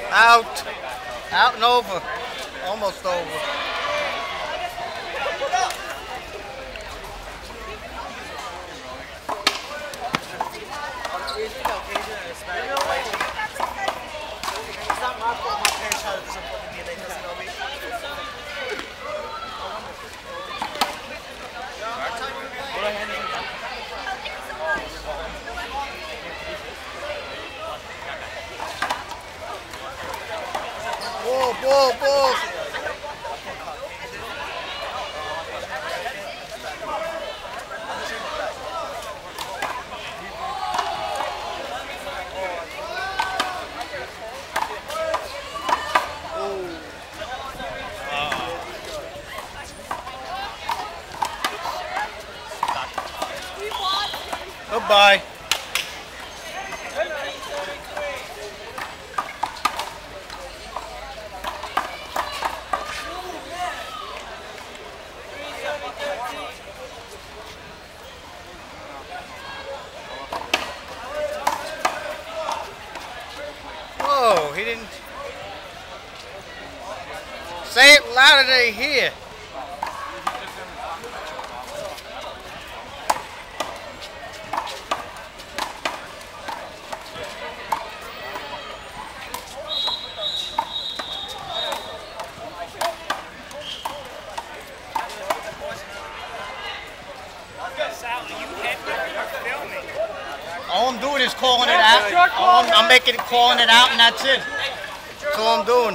Out. Out and over. Almost over. Ball. Goodbye. Whoa, he didn't say it louder than they hear. All I'm doing is calling it out. I'm making it, calling it out, and that's it. That's all I'm doing.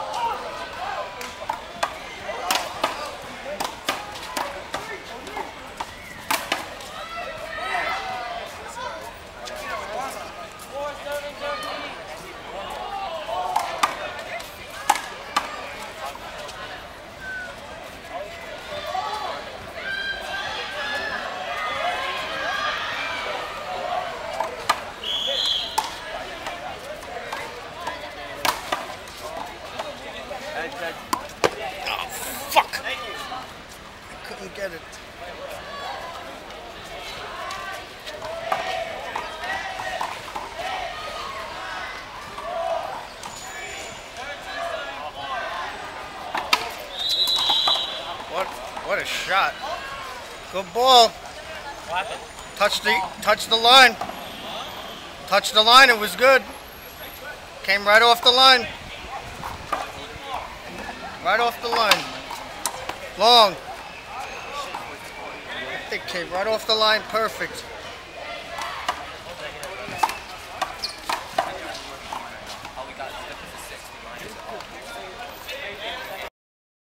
Oh, fuck! I couldn't get it. What a shot. Good ball. What happened? Touch the line. Touch the line, it was good. Came right off the line. Right off the line. Long. It came right off the line, perfect.